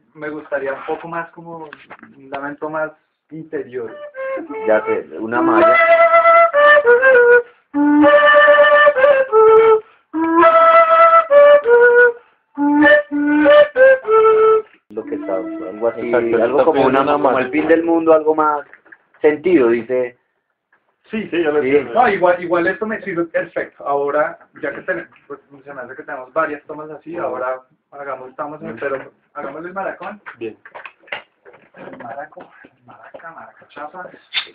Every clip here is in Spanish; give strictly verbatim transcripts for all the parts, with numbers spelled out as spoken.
me gustaría un poco más como un lamento más interior. Ya sé, una malla. Lo que está, algo así, Exacto, algo está como, una, pidiendo una como malla. el fin del mundo, algo más sentido, dice. Sí, sí, yo lo Sí. entiendo. No, igual, igual esto me sirve perfecto. Ahora, ya que tenemos, pues se me hace que tenemos varias tomas así, ahora hagamos, estamos en, pero hagamos el maracón. Bien. El maraco, el maraca, maracachapa.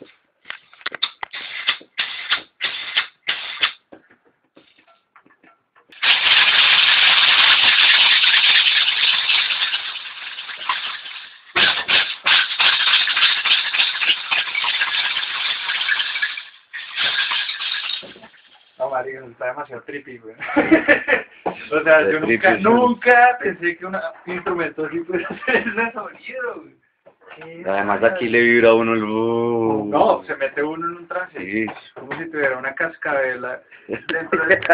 No, marica, está demasiado trippy, güey. O sea, De yo nunca, trippy, sí. nunca pensé que una, un instrumento así pudiera hacer ese sonido, güey. Qué Además raro. aquí le vibra a uno el... uh. No, se mete uno en un trance. Sí. Como si tuviera una cascabel dentro de...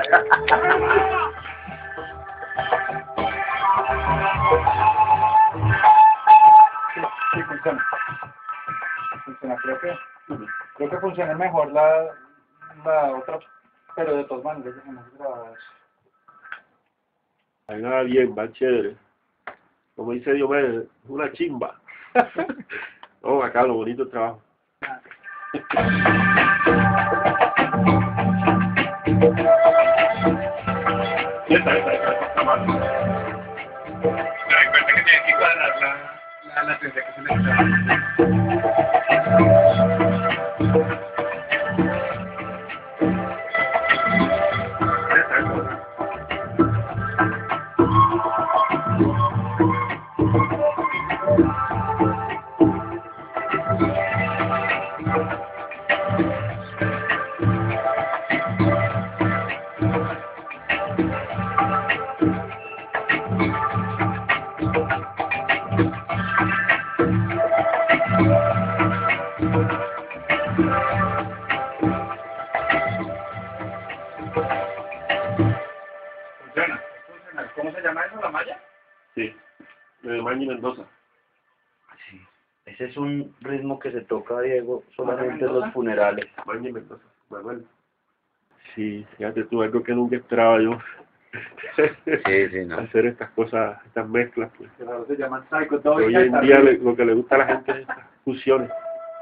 Sí, sí, funciona. Funciona, creo que... Creo que funciona mejor la, la otra, pero de todas maneras dejemos grabadas. Hay nada bien, va chévere. Como dice Diomedes, una chimba. Oh, acá lo bonito el trabajo. Esta, esta, esta, esta más. Recuerda que tiene que cuadrar la, la latencia que se necesita. Funciona, funciona. ¿Cómo se llama eso, la malla? Sí, de Mañi Mendoza. Sí. Ese es un ritmo que se toca, Diego, solamente en Mendoza? los funerales. Mañi Mendoza, Manuel. Sí, fíjate tú, algo que nunca esperaba yo. Sí, sí, no. Hacer estas cosas, estas mezclas. Pues. Que ahora se llaman Psycho Que Dog. hoy en día le- lo que le gusta a la gente es estas fusiones.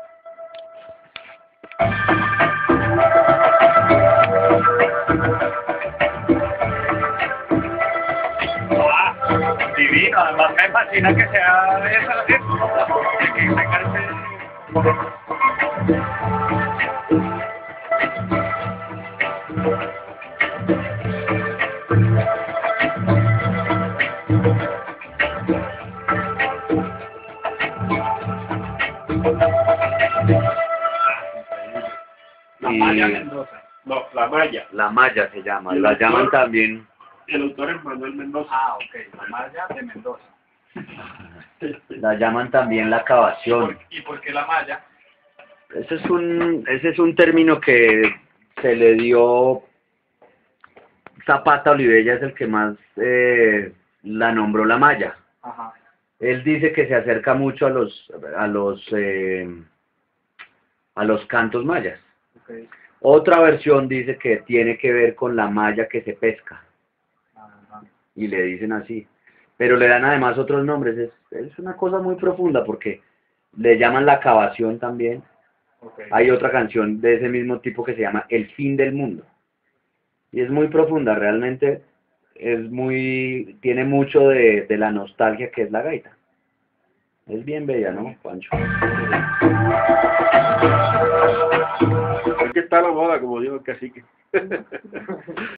Ah, divino, además me fascina que sea esa, que tenga ese... La Y malla Mendoza. No, la malla. la malla se llama, la llaman también. El autor es Manuel Mendoza. Ah, ok, la malla de Mendoza. La llaman también la cavación. ¿Y por qué la malla? Ese es un, ese es un término que se le dio Zapata Olivella, es el que más eh, la nombró la malla. Ajá. Él dice que se acerca mucho a los a los eh, a los cantos mayas. Okay. Otra versión dice que tiene que ver con la malla que se pesca Ajá. y le dicen así, pero le dan además otros nombres. Es, es una cosa muy profunda porque le llaman la cavación también. Okay. Hay otra canción de ese mismo tipo que se llama El fin del mundo. Y es muy profunda, realmente es muy, tiene mucho de, de la nostalgia que es la gaita. Es bien bella, ¿no, Pancho? Es que está la moda, como dijo el cacique.